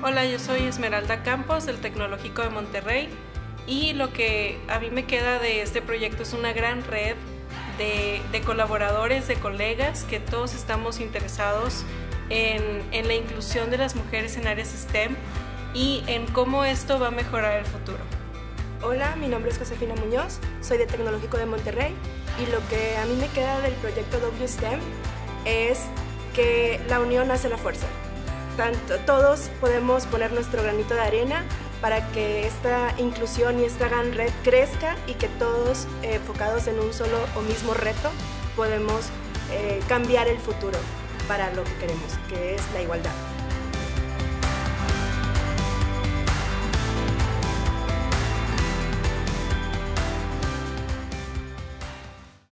Hola, yo soy Esmeralda Campos del Tecnológico de Monterrey y lo que a mí me queda de este proyecto es una gran red de colaboradores, de colegas que todos estamos interesados en la inclusión de las mujeres en áreas STEM y en cómo esto va a mejorar el futuro. Hola, mi nombre es Josefina Muñoz, soy de Tecnológico de Monterrey y lo que a mí me queda del proyecto WSTEM es que la unión hace la fuerza. Todos podemos poner nuestro granito de arena para que esta inclusión y esta gran red crezca y que todos, enfocados en un solo o mismo reto, podemos cambiar el futuro para lo que queremos, que es la igualdad.